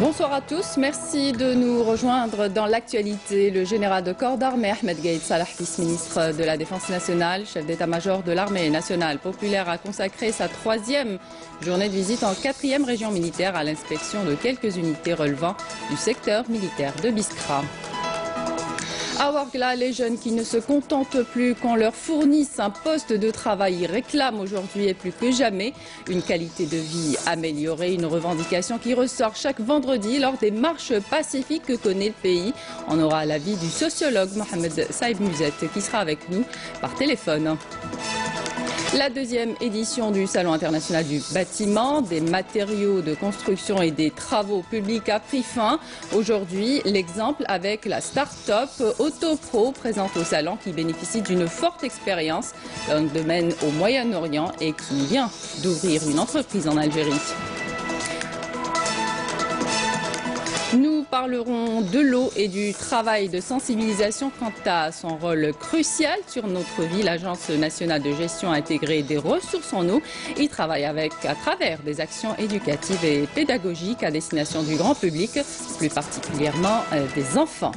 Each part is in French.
Bonsoir à tous, merci de nous rejoindre dans l'actualité. Le général de corps d'armée Ahmed Gaïd Salah, vice-ministre de la Défense nationale, chef d'état-major de l'armée nationale populaire, a consacré sa 3e journée de visite en 4e région militaire à l'inspection de quelques unités relevant du secteur militaire de Biskra. À Ouargla, les jeunes qui ne se contentent plus qu'on leur fournisse un poste de travail réclament aujourd'hui et plus que jamais une qualité de vie améliorée, une revendication qui ressort chaque vendredi lors des marches pacifiques que connaît le pays. On aura l'avis du sociologue Mohamed Saïb Muzet qui sera avec nous par téléphone. La 2e édition du Salon international du bâtiment, des matériaux de construction et des travaux publics a pris fin. Aujourd'hui, l'exemple avec la start-up Autopro présente au salon qui bénéficie d'une forte expérience dans le domaine au Moyen-Orient et qui vient d'ouvrir une entreprise en Algérie. Nous parlerons de l'eau et du travail de sensibilisation quant à son rôle crucial sur notre vie. L'Agence nationale de gestion intégrée des ressources en eau y travaille à travers des actions éducatives et pédagogiques à destination du grand public, plus particulièrement des enfants.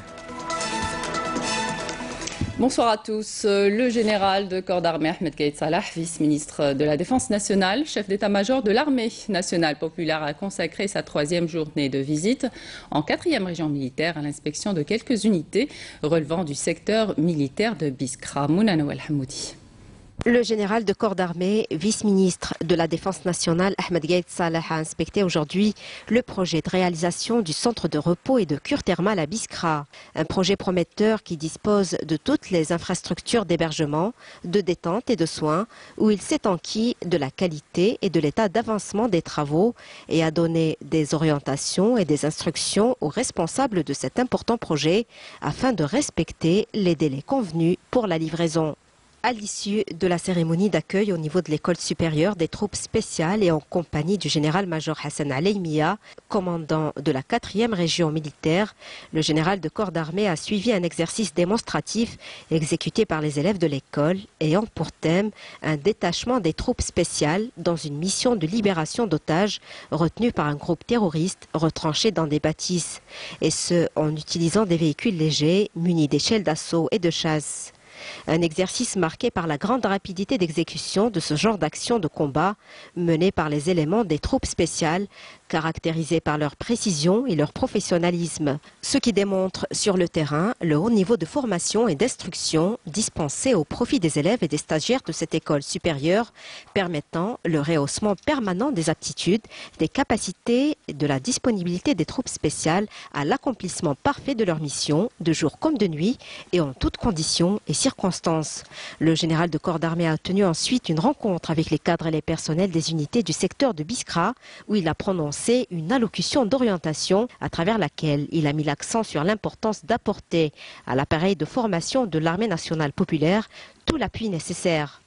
Bonsoir à tous. Le général de corps d'armée Ahmed Gaïd Salah, vice-ministre de la Défense nationale, chef d'état-major de l'armée nationale populaire, a consacré sa 3e journée de visite en 4e région militaire à l'inspection de quelques unités relevant du secteur militaire de Biskra. Mouna Nawal Hamoudi. Le général de corps d'armée, vice-ministre de la Défense nationale, Ahmed Gaïd Salah, a inspecté aujourd'hui le projet de réalisation du centre de repos et de cure thermale à Biskra. Un projet prometteur qui dispose de toutes les infrastructures d'hébergement, de détente et de soins, où il s'est enquis de la qualité et de l'état d'avancement des travaux et a donné des orientations et des instructions aux responsables de cet important projet afin de respecter les délais convenus pour la livraison. À l'issue de la cérémonie d'accueil au niveau de l'école supérieure des troupes spéciales et en compagnie du général-major Hassan Aleymia, commandant de la 4e région militaire, le général de corps d'armée a suivi un exercice démonstratif exécuté par les élèves de l'école ayant pour thème un détachement des troupes spéciales dans une mission de libération d'otages retenus par un groupe terroriste retranché dans des bâtisses, et ce en utilisant des véhicules légers munis d'échelles d'assaut et de chasse. Un exercice marqué par la grande rapidité d'exécution de ce genre d'action de combat menée par les éléments des troupes spéciales, caractérisés par leur précision et leur professionnalisme, ce qui démontre sur le terrain le haut niveau de formation et d'instruction dispensé au profit des élèves et des stagiaires de cette école supérieure, permettant le rehaussement permanent des aptitudes, des capacités et de la disponibilité des troupes spéciales à l'accomplissement parfait de leur mission, de jour comme de nuit et en toutes conditions et circonstances. Le général de corps d'armée a tenu ensuite une rencontre avec les cadres et les personnels des unités du secteur de Biskra, où il a prononcé une allocution d'orientation à travers laquelle il a mis l'accent sur l'importance d'apporter à l'appareil de formation de l'armée nationale populaire tout l'appui nécessaire.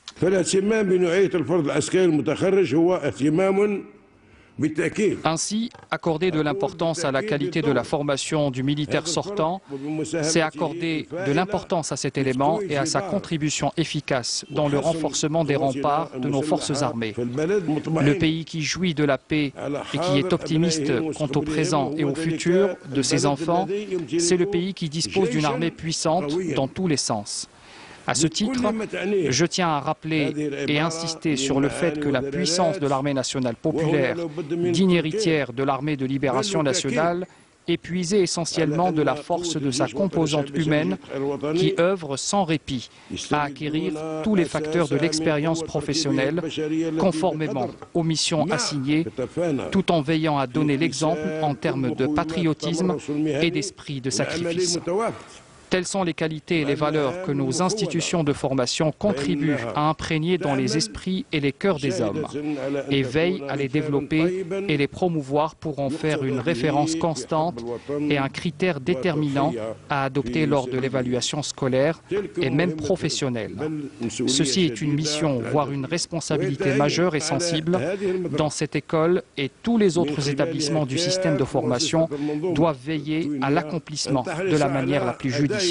Ainsi, accorder de l'importance à la qualité de la formation du militaire sortant, c'est accorder de l'importance à cet élément et à sa contribution efficace dans le renforcement des remparts de nos forces armées. Le pays qui jouit de la paix et qui est optimiste quant au présent et au futur de ses enfants, c'est le pays qui dispose d'une armée puissante dans tous les sens. À ce titre, je tiens à rappeler et insister sur le fait que la puissance de l'armée nationale populaire, digne héritière de l'armée de libération nationale, est puisée essentiellement de la force de sa composante humaine qui œuvre sans répit à acquérir tous les facteurs de l'expérience professionnelle conformément aux missions assignées, tout en veillant à donner l'exemple en termes de patriotisme et d'esprit de sacrifice. Telles sont les qualités et les valeurs que nos institutions de formation contribuent à imprégner dans les esprits et les cœurs des hommes et veillent à les développer et les promouvoir pour en faire une référence constante et un critère déterminant à adopter lors de l'évaluation scolaire et même professionnelle. Ceci est une mission, voire une responsabilité majeure et sensible dans cette école, et tous les autres établissements du système de formation doivent veiller à l'accomplissement de la manière la plus judicieuse.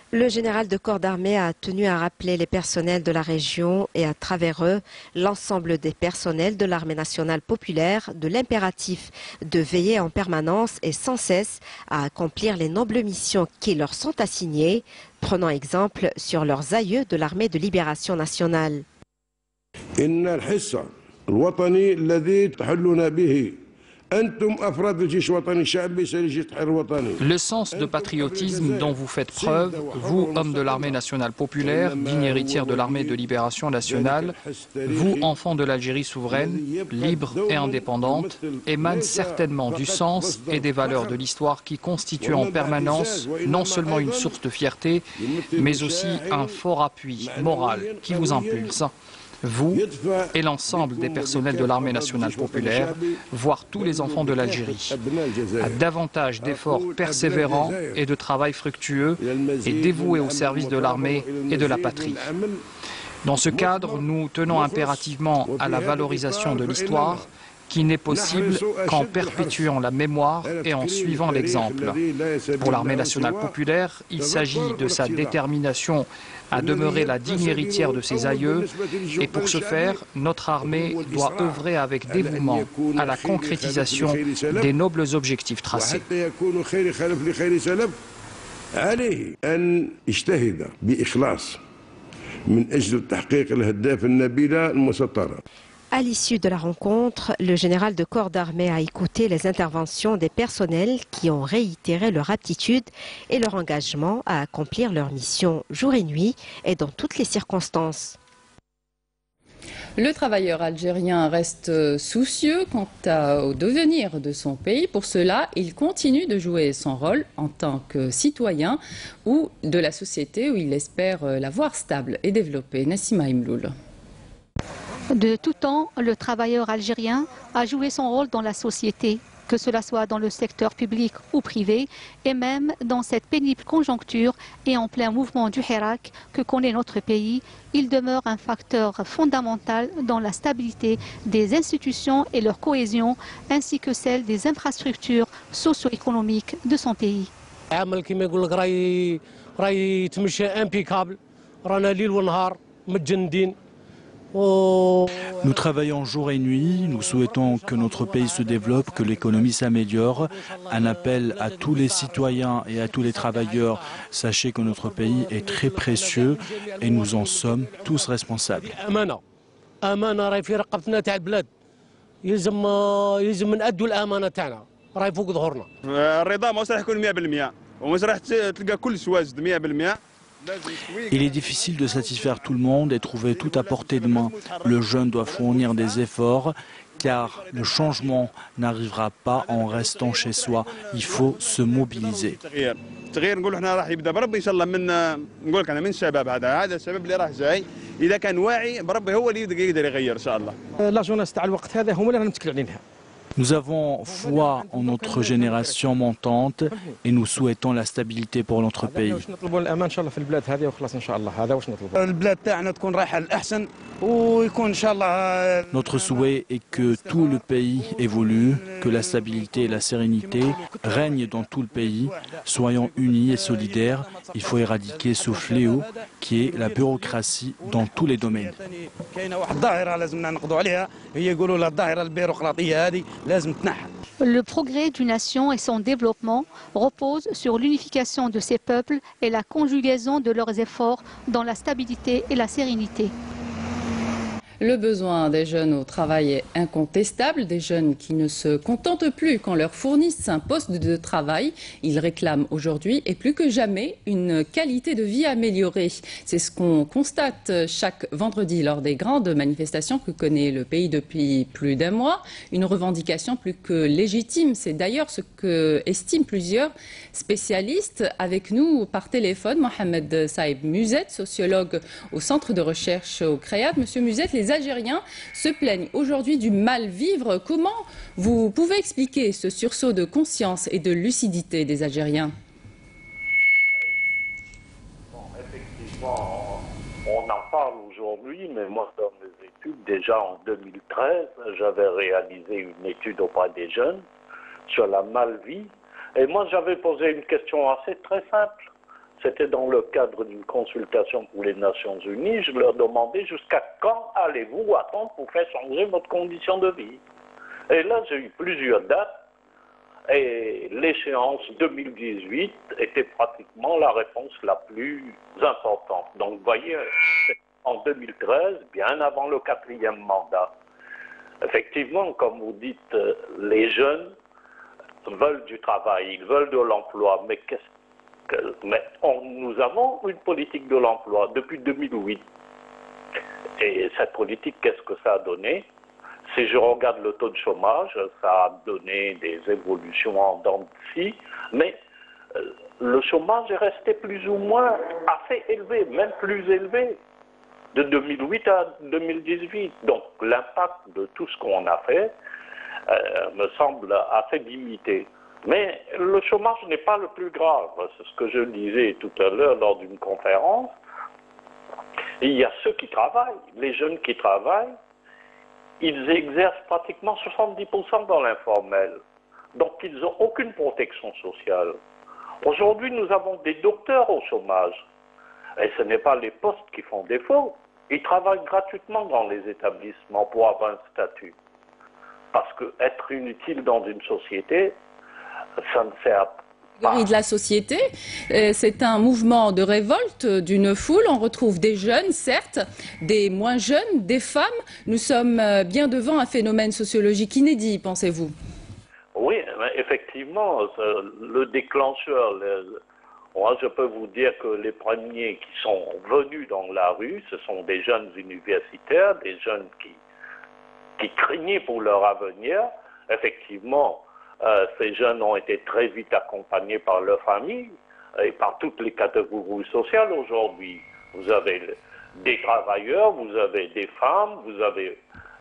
Le général de corps d'armée a tenu à rappeler les personnels de la région et à travers eux l'ensemble des personnels de l'armée nationale populaire de l'impératif de veiller en permanence et sans cesse à accomplir les nobles missions qui leur sont assignées, prenant exemple sur leurs aïeux de l'armée de libération nationale. Le sens de patriotisme dont vous faites preuve, vous, hommes de l'armée nationale populaire, digne héritière de l'armée de libération nationale, vous, enfants de l'Algérie souveraine, libre et indépendante, émane certainement du sens et des valeurs de l'histoire qui constituent en permanence non seulement une source de fierté, mais aussi un fort appui moral qui vous impulse. Vous et l'ensemble des personnels de l'armée nationale populaire, voire tous les enfants de l'Algérie, à davantage d'efforts persévérants et de travail fructueux et dévoués au service de l'armée et de la patrie. Dans ce cadre, nous tenons impérativement à la valorisation de l'histoire, qui n'est possible qu'en perpétuant la mémoire et en suivant l'exemple. Pour l'armée nationale populaire, il s'agit de sa détermination à demeurer la digne héritière de ses aïeux, et pour ce faire, notre armée doit œuvrer avec dévouement à la concrétisation des nobles objectifs tracés. À l'issue de la rencontre, le général de corps d'armée a écouté les interventions des personnels qui ont réitéré leur aptitude et leur engagement à accomplir leur mission jour et nuit et dans toutes les circonstances. Le travailleur algérien reste soucieux quant au devenir de son pays. Pour cela, il continue de jouer son rôle en tant que citoyen ou de la société où il espère la voir stable et développée. Nassima Imloul. De tout temps, le travailleur algérien a joué son rôle dans la société, que cela soit dans le secteur public ou privé, et même dans cette pénible conjoncture et en plein mouvement du Hirak que connaît notre pays, il demeure un facteur fondamental dans la stabilité des institutions et leur cohésion, ainsi que celle des infrastructures socio-économiques de son pays. Nous travaillons jour et nuit, nous souhaitons que notre pays se développe, que l'économie s'améliore. Un appel à tous les citoyens et à tous les travailleurs. Sachez que notre pays est très précieux et nous en sommes tous responsables. Il est difficile de satisfaire tout le monde et trouver tout à portée de main. Le jeune doit fournir des efforts car le changement n'arrivera pas en restant chez soi. Il faut se mobiliser. Nous avons foi en notre génération montante et nous souhaitons la stabilité pour notre pays. Notre souhait est que tout le pays évolue, que la stabilité et la sérénité règnent dans tout le pays. Soyons unis et solidaires. Il faut éradiquer ce fléau qui est la bureaucratie dans tous les domaines. Le progrès d'une nation et son développement reposent sur l'unification de ses peuples et la conjugaison de leurs efforts dans la stabilité et la sérénité. Le besoin des jeunes au travail est incontestable, des jeunes qui ne se contentent plus qu'on leur fournisse un poste de travail. Ils réclament aujourd'hui et plus que jamais une qualité de vie améliorée. C'est ce qu'on constate chaque vendredi lors des grandes manifestations que connaît le pays depuis plus d'un mois. Une revendication plus que légitime, c'est d'ailleurs ce que estiment plusieurs spécialistes. Avec nous par téléphone, Mohamed Saïb Muzet, sociologue au centre de recherche au CREAD. Monsieur Muzet, les Algériens se plaignent aujourd'hui du mal vivre. Comment vous pouvez expliquer ce sursaut de conscience et de lucidité des Algériens? Effectivement, on en parle aujourd'hui, mais moi, dans mes études, déjà en 2013, j'avais réalisé une étude auprès des jeunes sur la mal-vie. Et moi, j'avais posé une question assez très simple. c'était dans le cadre d'une consultation pour les Nations Unies, je leur demandais jusqu'à quand allez-vous attendre pour faire changer votre condition de vie. Et là, j'ai eu plusieurs dates. Et l'échéance 2018 était pratiquement la réponse la plus importante. Donc, vous voyez, en 2013, bien avant le 4e mandat, effectivement, comme vous dites, les jeunes veulent du travail, ils veulent de l'emploi. Mais, nous avons une politique de l'emploi depuis 2008. Et cette politique, qu'est-ce que ça a donné ? Si je regarde le taux de chômage, ça a donné des évolutions en dents de scie, mais le chômage est resté plus ou moins assez élevé, même plus élevé, de 2008 à 2018. Donc l'impact de tout ce qu'on a fait me semble assez limité. Mais le chômage n'est pas le plus grave. C'est ce que je disais tout à l'heure lors d'une conférence. Il y a ceux qui travaillent, les jeunes qui travaillent. Ils exercent pratiquement 70% dans l'informel. Donc, ils n'ont aucune protection sociale. Aujourd'hui, nous avons des docteurs au chômage. Et ce n'est pas les postes qui font défaut. Ils travaillent gratuitement dans les établissements pour avoir un statut. Parce que être inutile dans une société, ça ne sert pas. De la société, c'est un mouvement de révolte d'une foule. On retrouve des jeunes, certes, des moins jeunes, des femmes. Nous sommes bien devant un phénomène sociologique inédit, pensez-vous? Oui, effectivement, le déclencheur, moi je peux vous dire que les premiers qui sont venus dans la rue, ce sont des jeunes universitaires, des jeunes qui craignaient pour leur avenir. Effectivement, ces jeunes ont été très vite accompagnés par leur famille et par toutes les catégories sociales aujourd'hui. Vous avez des travailleurs, vous avez des femmes, vous avez...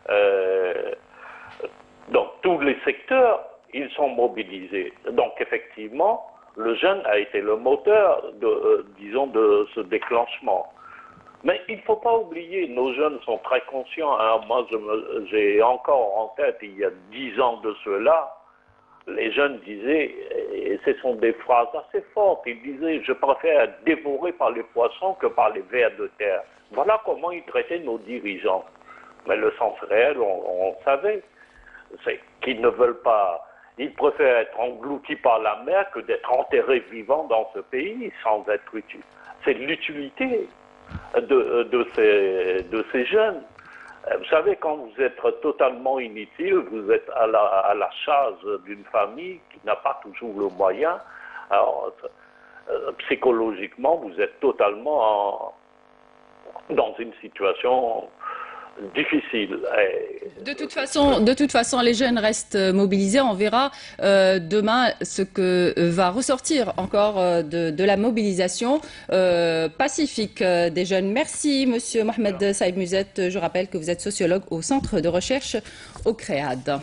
dans tous les secteurs, ils sont mobilisés. Donc effectivement, le jeune a été le moteur, disons, de ce déclenchement. Mais il ne faut pas oublier, nos jeunes sont très conscients. Hein. Moi, j'ai encore en tête, il y a 10 ans de cela, les jeunes disaient, et ce sont des phrases assez fortes, ils disaient « je préfère être dévoré par les poissons que par les vers de terre ». Voilà comment ils traitaient nos dirigeants. Mais le sens réel, on savait, c'est qu'ils ne veulent pas, ils préfèrent être engloutis par la mer que d'être enterrés vivants dans ce pays sans être utiles. C'est l'utilité de ces jeunes. Vous savez, quand vous êtes totalement inutile, vous êtes à la charge d'une famille qui n'a pas toujours le moyen. Alors, psychologiquement, vous êtes totalement dans une situation difficile. De toute façon, les jeunes restent mobilisés. On verra demain ce que va ressortir encore de la mobilisation pacifique des jeunes. Merci, Monsieur Mohamed Saïd Muzet. Je rappelle que vous êtes sociologue au Centre de recherche au CREAD.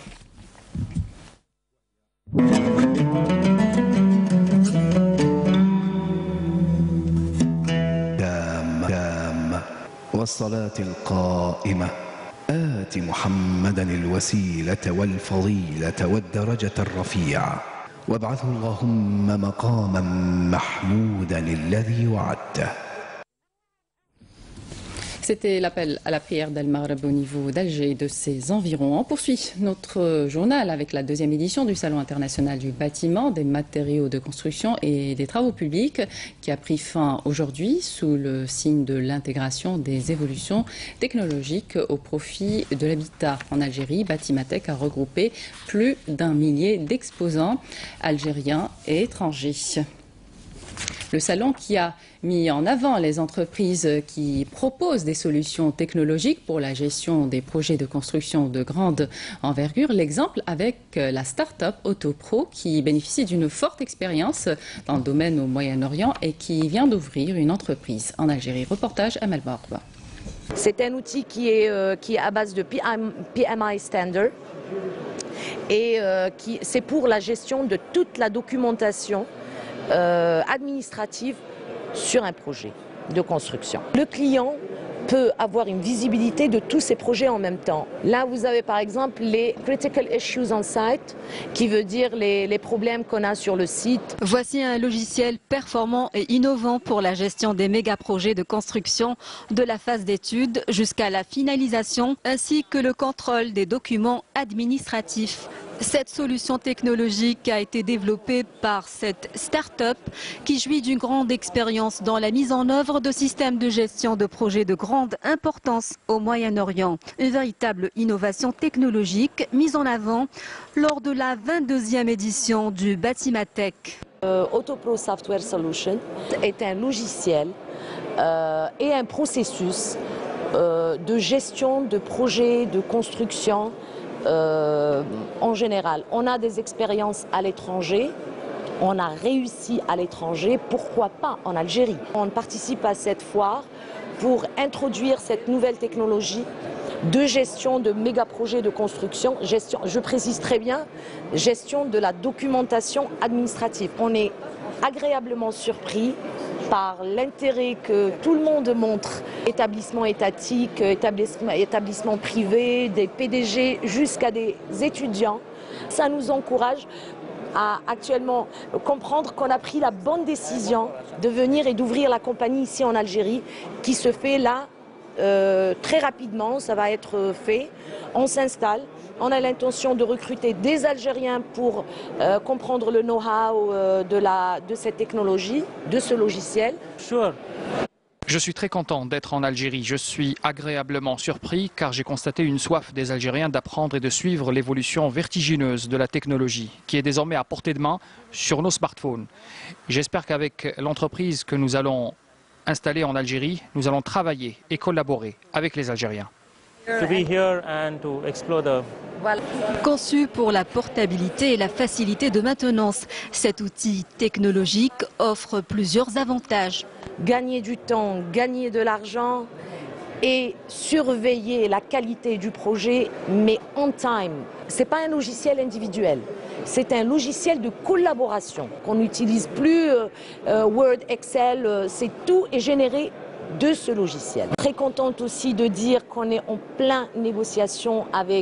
والصلاة القائمة آت محمدا الوسيلة والفضيلة والدرجة الرفيعة وابعثه اللهم مقاما محمودا الذي وعدته. C'était l'appel à la prière d'Al-Maghreb au niveau d'Alger et de ses environs. On poursuit notre journal avec la deuxième édition du Salon international du bâtiment, des matériaux de construction et des travaux publics qui a pris fin aujourd'hui sous le signe de l'intégration des évolutions technologiques au profit de l'habitat. En Algérie, Batimatech a regroupé plus d'1 millier d'exposants algériens et étrangers. Le salon qui a mis en avant les entreprises qui proposent des solutions technologiques pour la gestion des projets de construction de grande envergure. L'exemple avec la start-up Autopro qui bénéficie d'une forte expérience dans le domaine au Moyen-Orient et qui vient d'ouvrir une entreprise en Algérie. Reportage Amel Barba. C'est un outil qui est à base de PMI Standard et c'est pour la gestion de toute la documentation administrative sur un projet de construction. Le client peut avoir une visibilité de tous ces projets en même temps. Là, vous avez par exemple les Critical Issues on Site, qui veut dire les problèmes qu'on a sur le site. Voici un logiciel performant et innovant pour la gestion des méga-projets de construction, de la phase d'étude jusqu'à la finalisation, ainsi que le contrôle des documents administratifs. Cette solution technologique a été développée par cette start-up qui jouit d'une grande expérience dans la mise en œuvre de systèmes de gestion de projets de grande importance au Moyen-Orient. Une véritable innovation technologique mise en avant lors de la 22e édition du Batimatech. Autopro Software Solution est un logiciel et un processus de gestion de projets de construction. En général, on a des expériences à l'étranger, on a réussi à l'étranger, pourquoi pas en Algérie? On participe à cette foire pour introduire cette nouvelle technologie de gestion de méga-projets de construction, gestion, je précise très bien, gestion de la documentation administrative. On est agréablement surpris par l'intérêt que tout le monde montre, établissements étatiques, établissements privés, des PDG jusqu'à des étudiants. Ça nous encourage à actuellement comprendre qu'on a pris la bonne décision de venir et d'ouvrir la compagnie ici en Algérie, qui se fait là très rapidement, ça va être fait. On s'installe. On a l'intention de recruter des Algériens pour comprendre le know-how de cette technologie, de ce logiciel. Je suis très content d'être en Algérie. Je suis agréablement surpris car j'ai constaté une soif des Algériens d'apprendre et de suivre l'évolution vertigineuse de la technologie qui est désormais à portée de main sur nos smartphones. J'espère qu'avec l'entreprise que nous allons installer en Algérie, nous allons travailler et collaborer avec les Algériens. Conçu pour la portabilité et la facilité de maintenance, cet outil technologique offre plusieurs avantages. Gagner du temps, gagner de l'argent et surveiller la qualité du projet, mais on time. Ce n'est pas un logiciel individuel, c'est un logiciel de collaboration. On n'utilise plus Word, Excel, c'est tout est généré de ce logiciel. Très contente aussi de dire qu'on est en plein négociation avec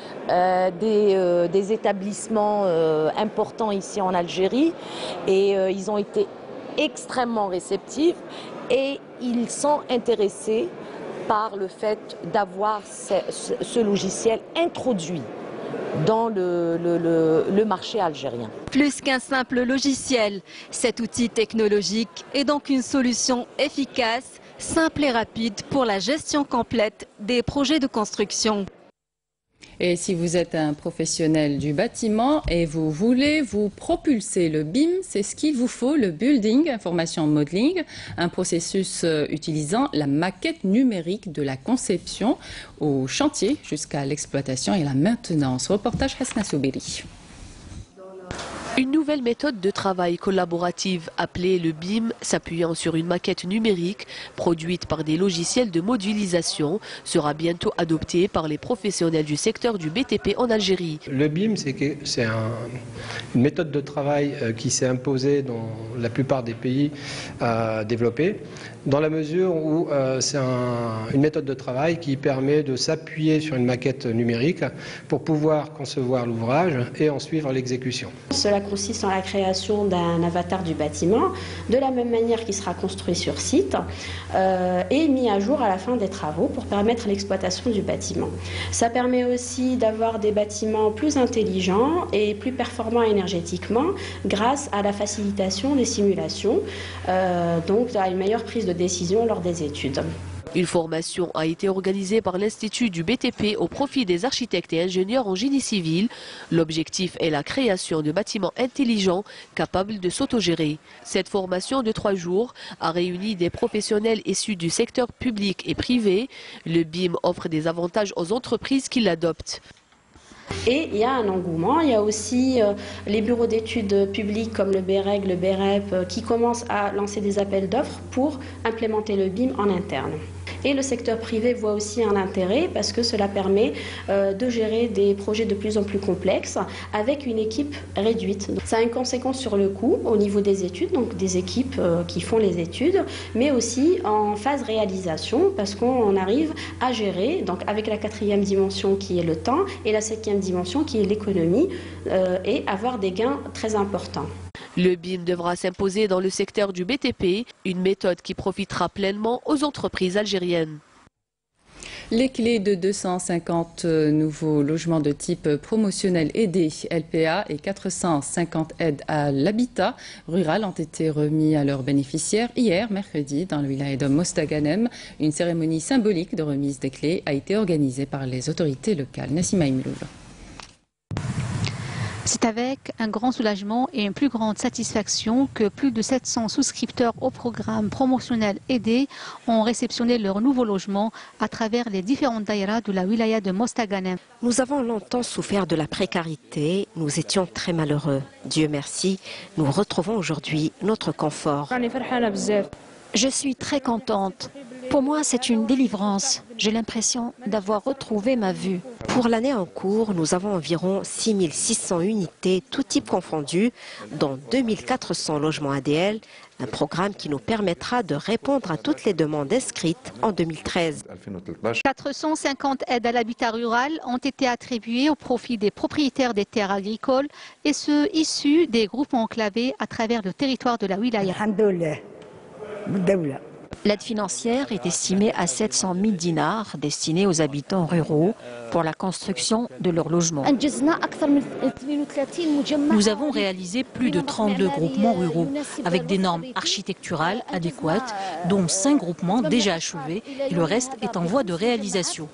des établissements importants ici en Algérie et ils ont été extrêmement réceptifs et ils sont intéressés par le fait d'avoir ce logiciel introduit dans le marché algérien. Plus qu'un simple logiciel, cet outil technologique est donc une solution efficace, simple et rapide pour la gestion complète des projets de construction. Et si vous êtes un professionnel du bâtiment et vous voulez vous propulser le BIM, c'est ce qu'il vous faut, le Building Information Modeling, un processus utilisant la maquette numérique de la conception au chantier jusqu'à l'exploitation et la maintenance. Reportage Hasna Soubiri. Une nouvelle méthode de travail collaborative appelée le BIM, s'appuyant sur une maquette numérique produite par des logiciels de modélisation, sera bientôt adoptée par les professionnels du secteur du BTP en Algérie. Le BIM, c'est une méthode de travail qui s'est imposée dans la plupart des pays développés, dans la mesure où c'est une méthode de travail qui permet de s'appuyer sur une maquette numérique pour pouvoir concevoir l'ouvrage et en suivre l'exécution. Cela consiste en la création d'un avatar du bâtiment, de la même manière qu'il sera construit sur site et mis à jour à la fin des travaux pour permettre l'exploitation du bâtiment. Ça permet aussi d'avoir des bâtiments plus intelligents et plus performants énergétiquement grâce à la facilitation des simulations, donc à une meilleure prise de décision lors des études. Une formation a été organisée par l'Institut du BTP au profit des architectes et ingénieurs en génie civil. L'objectif est la création de bâtiments intelligents capables de s'autogérer. Cette formation de 3 jours a réuni des professionnels issus du secteur public et privé. Le BIM offre des avantages aux entreprises qui l'adoptent. Et il y a un engouement, il y a aussi les bureaux d'études publics comme le BEREG, le BEREP qui commencent à lancer des appels d'offres pour implémenter le BIM en interne. Et le secteur privé voit aussi un intérêt parce que cela permet de gérer des projets de plus en plus complexes avec une équipe réduite. Donc, ça a une conséquence sur le coût au niveau des études, donc des équipes qui font les études, mais aussi en phase réalisation parce qu'on arrive à gérer, donc avec la 4e dimension qui est le temps et la 5e dimension qui est l'économie et avoir des gains très importants. Le BIM devra s'imposer dans le secteur du BTP, une méthode qui profitera pleinement aux entreprises algériennes. Les clés de 250 nouveaux logements de type promotionnel aidé LPA et 450 aides à l'habitat rural ont été remis à leurs bénéficiaires hier, mercredi, dans le wilaya de Mostaganem. Une cérémonie symbolique de remise des clés a été organisée par les autorités locales. Nassima Imloul. C'est avec un grand soulagement et une plus grande satisfaction que plus de 700 souscripteurs au programme promotionnel aidé ont réceptionné leur nouveau logement à travers les différentes daïras de la wilaya de Mostaganem. Nous avons longtemps souffert de la précarité, nous étions très malheureux. Dieu merci, nous retrouvons aujourd'hui notre confort. Je suis très contente. Pour moi, c'est une délivrance. J'ai l'impression d'avoir retrouvé ma vue. Pour l'année en cours, nous avons environ 6600 unités, tout type confondu, dont 2400 logements ADL, un programme qui nous permettra de répondre à toutes les demandes inscrites en 2013. 450 aides à l'habitat rural ont été attribuées au profit des propriétaires des terres agricoles et ceux issus des groupements enclavés à travers le territoire de la wilaya. L'aide financière est estimée à 700 000 dinars destinés aux habitants ruraux pour la construction de leur logement. Nous avons réalisé plus de 32 groupements ruraux avec des normes architecturales adéquates, dont 5 groupements déjà achevés et le reste est en voie de réalisation.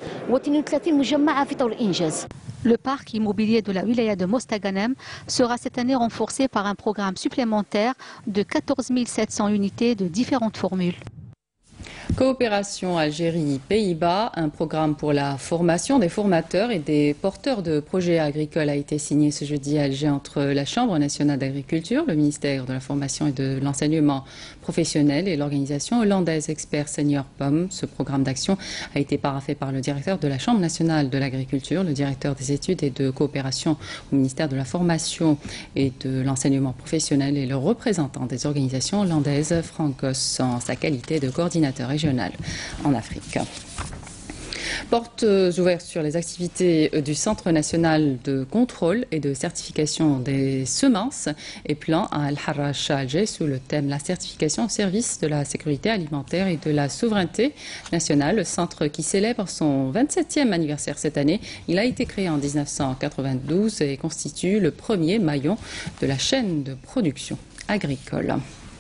Le parc immobilier de la wilaya de Mostaganem sera cette année renforcé par un programme supplémentaire de 14 700 unités de différentes formules. Coopération Algérie-Pays-Bas, un programme pour la formation des formateurs et des porteurs de projets agricoles a été signé ce jeudi à Alger entre la Chambre nationale d'agriculture, le ministère de la formation et de l'enseignement professionnel et l'organisation hollandaise Expert Senior POM. Ce programme d'action a été paraphé par le directeur de la Chambre nationale de l'agriculture, le directeur des études et de coopération au ministère de la formation et de l'enseignement professionnel et le représentant des organisations hollandaises, Frank Goss, en sa qualité de coordinateur régional en Afrique. Portes ouvertes sur les activités du Centre national de contrôle et de certification des semences et plants à Al-Harrach à Alger sous le thème la certification au service de la sécurité alimentaire et de la souveraineté nationale. Le centre qui célèbre son 27e anniversaire cette année, il a été créé en 1992 et constitue le premier maillon de la chaîne de production agricole.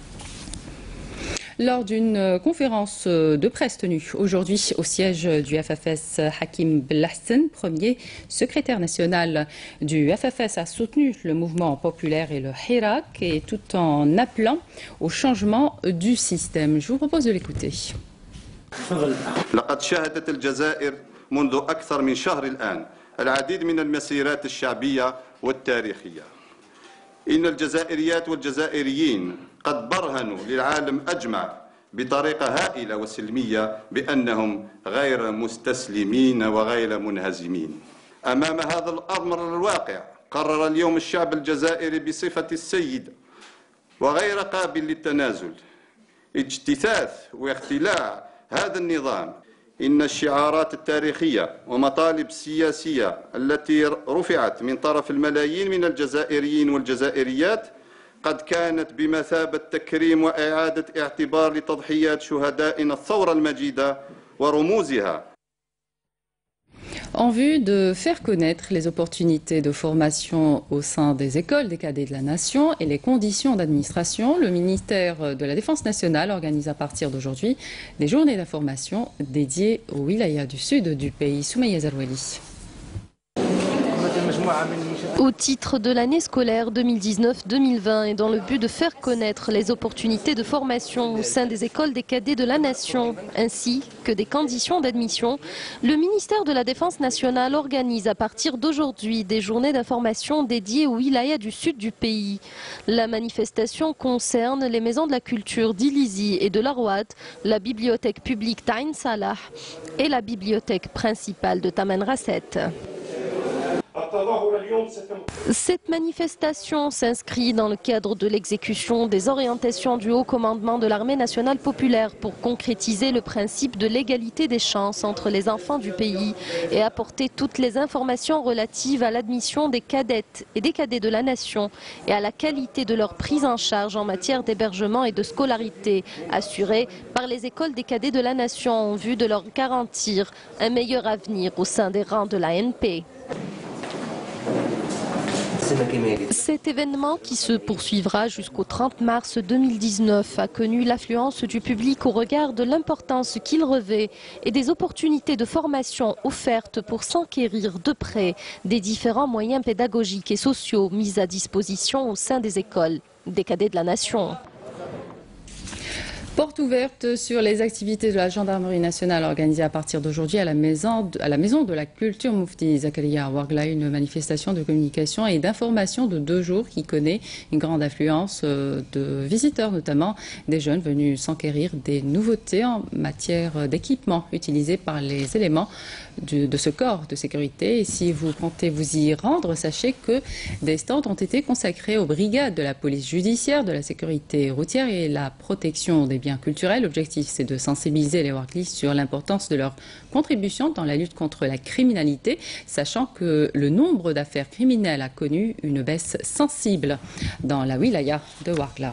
Lors d'une conférence de presse tenue aujourd'hui au siège du FFS, Hakim Belhassan, premier secrétaire national du FFS, a soutenu le mouvement populaire et le Hirak, et tout en appelant au changement du système. Je vous propose de l'écouter. لقد شهدت الجزائر منذ أكثر من شهر الآن العديد من المسيرات الشعبية والتاريخية. إن الجزائريات والجزائريين قد برهنوا للعالم أجمع بطريقة هائلة وسلمية بأنهم غير مستسلمين وغير منهزمين. أمام هذا الأمر الواقع قرر اليوم الشعب الجزائري بصفة السيد وغير قابل للتنازل اجتثاث واختلاع هذا النظام. إن الشعارات التاريخية ومطالب السياسية التي رفعت من طرف الملايين من الجزائريين والجزائريات قد كانت بمثابة تكريم وإعادة اعتبار لتضحيات شهدائنا الثورة المجيدة ورموزها. En vue de faire connaître les opportunités de formation au sein des écoles des cadets de la nation et les conditions d'administration, le ministère de la Défense nationale organise à partir d'aujourd'hui des journées d'information dédiées aux wilayas du sud du pays. Soumaïa Zaroueli. Au titre de l'année scolaire 2019-2020 et dans le but de faire connaître les opportunités de formation au sein des écoles des cadets de la nation, ainsi que des conditions d'admission, le ministère de la Défense nationale organise à partir d'aujourd'hui des journées d'information dédiées aux wilayas du sud du pays. La manifestation concerne les maisons de la culture d'Ilizi et de l'Arwad, la bibliothèque publique d'Ain Salah et la bibliothèque principale de Taman Rasset. Cette manifestation s'inscrit dans le cadre de l'exécution des orientations du haut commandement de l'armée nationale populaire pour concrétiser le principe de l'égalité des chances entre les enfants du pays et apporter toutes les informations relatives à l'admission des cadettes et des cadets de la nation et à la qualité de leur prise en charge en matière d'hébergement et de scolarité assurée par les écoles des cadets de la nation en vue de leur garantir un meilleur avenir au sein des rangs de l'ANP. Cet événement, qui se poursuivra jusqu'au 30 mars 2019, a connu l'affluence du public au regard de l'importance qu'il revêt et des opportunités de formation offertes pour s'enquérir de près des différents moyens pédagogiques et sociaux mis à disposition au sein des écoles des cadets de la nation. Porte ouverte sur les activités de la gendarmerie nationale organisée à partir d'aujourd'hui à la maison de la culture Moufti Zakaria Wargla, une manifestation de communication et d'information de 2 jours qui connaît une grande affluence de visiteurs, notamment des jeunes venus s'enquérir des nouveautés en matière d'équipement utilisés par les éléments de ce corps de sécurité. Et si vous comptez vous y rendre, sachez que des stands ont été consacrés aux brigades de la police judiciaire, de la sécurité routière et la protection des biens culturels. L'objectif, c'est de sensibiliser les Warglis sur l'importance de leur contribution dans la lutte contre la criminalité, sachant que le nombre d'affaires criminelles a connu une baisse sensible dans la wilaya de Wargla.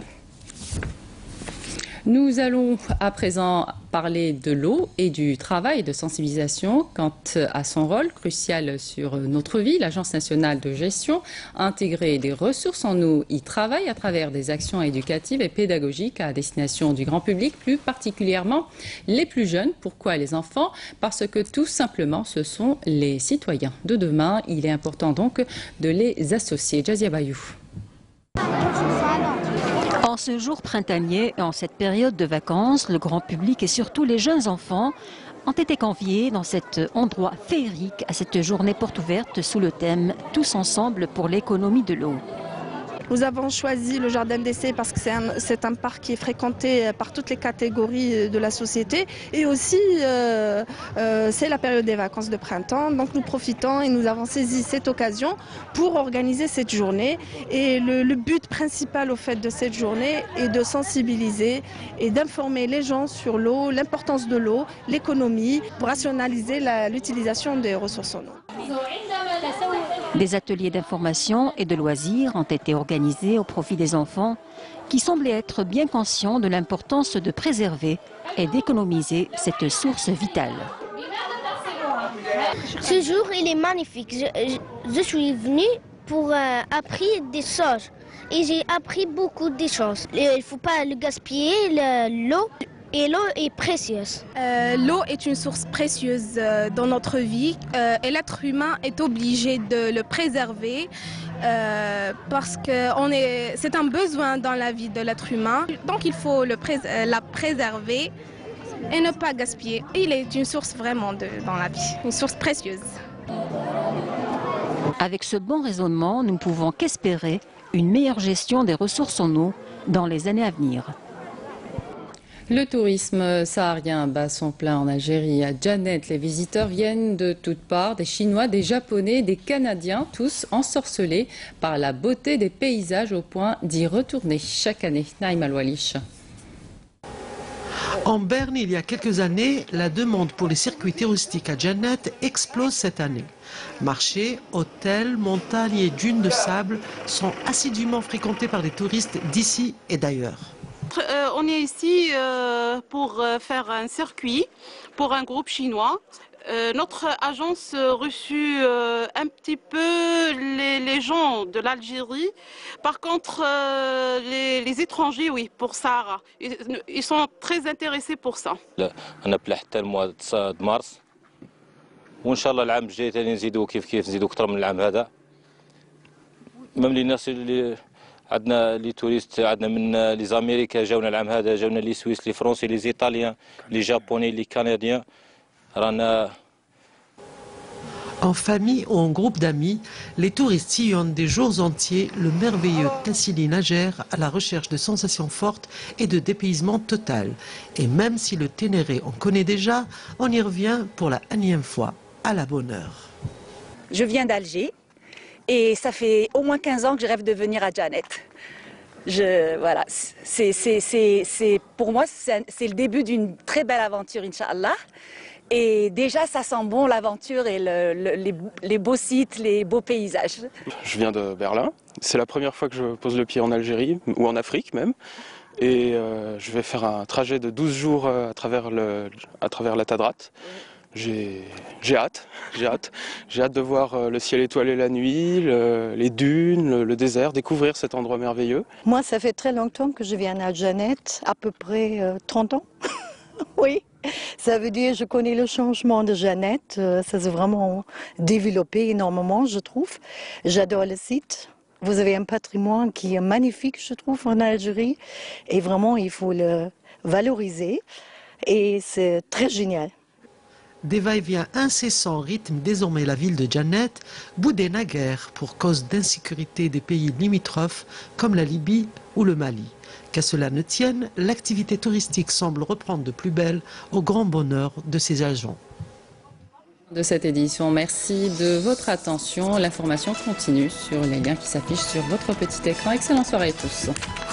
Nous allons à présent parler de l'eau et du travail de sensibilisation quant à son rôle crucial sur notre vie. L'Agence nationale de gestion a intégré des ressources en eau y travaille à travers des actions éducatives et pédagogiques à destination du grand public, plus particulièrement les plus jeunes. Pourquoi les enfants? Parce que tout simplement ce sont les citoyens de demain. Il est important donc de les associer. Jazia Bayou. En ce jour printanier et en cette période de vacances, le grand public et surtout les jeunes enfants ont été conviés dans cet endroit féerique à cette journée porte ouverte sous le thème « Tous ensemble pour l'économie de l'eau ». Nous avons choisi le jardin d'essai parce que c'est un parc qui est fréquenté par toutes les catégories de la société et aussi c'est la période des vacances de printemps, donc nous profitons et nous avons saisi cette occasion pour organiser cette journée. Et le but principal au fait de cette journée est de sensibiliser et d'informer les gens sur l'eau, l'importance de l'eau, l'économie, pour rationaliser l'utilisation des ressources en eau. Des ateliers d'information et de loisirs ont été organisés au profit des enfants qui semblaient être bien conscients de l'importance de préserver et d'économiser cette source vitale. Ce jour, il est magnifique. Je suis venue pour apprendre des choses et j'ai appris beaucoup de choses. Il ne faut pas le gaspiller, l'eau. Et l'eau est précieuse. L'eau est une source précieuse dans notre vie et l'être humain est obligé de le préserver parce que c'est un besoin dans la vie de l'être humain. Donc il faut la préserver et ne pas gaspiller. Il est une source vraiment dans la vie, une source précieuse. Avec ce bon raisonnement, nous ne pouvons qu'espérer une meilleure gestion des ressources en eau dans les années à venir. Le tourisme saharien bat son plein en Algérie. À Djanet, les visiteurs viennent de toutes parts, des Chinois, des Japonais, des Canadiens, tous ensorcelés par la beauté des paysages au point d'y retourner chaque année. Naïm Al-Walish. En Berne, il y a quelques années, la demande pour les circuits touristiques à Djanet explose cette année. Marchés, hôtels, montagnes et dunes de sable sont assidûment fréquentés par les touristes d'ici et d'ailleurs. On est ici pour faire un circuit pour un groupe chinois. Notre agence reçut un petit peu les gens de l'Algérie. Par contre, les étrangers, oui, pour Sahara. Ils sont très intéressés pour ça. أنا حتى المواد مارس وإن شاء الله العام الجاي ثاني نزيدوا كيف نزيدوا أكثر من العام هذا même les touristes, les Américains, les Suisses, les Français, les Italiens, les Japonais, les Canadiens. En famille ou en groupe d'amis, les touristes sillonnent des jours entiers le merveilleux Tassili Najer à la recherche de sensations fortes et de dépaysement total. Et même si le Ténéré on connaît déjà, on y revient pour la énième fois, à la bonne heure. Je viens d'Alger et ça fait au moins 15 ans que je rêve de venir à Djanet. Voilà, pour moi, c'est le début d'une très belle aventure, Inch'Allah. Et déjà, ça sent bon l'aventure et les beaux sites, les beaux paysages. Je viens de Berlin. C'est la première fois que je pose le pied en Algérie, ou en Afrique même. Et je vais faire un trajet de 12 jours à travers la Tadrat. J'ai hâte de voir le ciel étoilé la nuit, les dunes, le désert, découvrir cet endroit merveilleux. Moi, ça fait très longtemps que je viens à Djanet, à peu près 30 ans. Oui, ça veut dire que je connais le changement de Djanet. Ça s'est vraiment développé énormément, je trouve. J'adore le site. Vous avez un patrimoine qui est magnifique, je trouve, en Algérie. Et vraiment, il faut le valoriser. Et c'est très génial. Des va-et-vient incessants rythment désormais la ville de Djanet, boudée naguère pour cause d'insécurité des pays limitrophes comme la Libye ou le Mali. Qu'à cela ne tienne, l'activité touristique semble reprendre de plus belle au grand bonheur de ses agents. De cette édition, merci de votre attention. L'information continue sur les liens qui s'affichent sur votre petit écran. Excellente soirée à tous.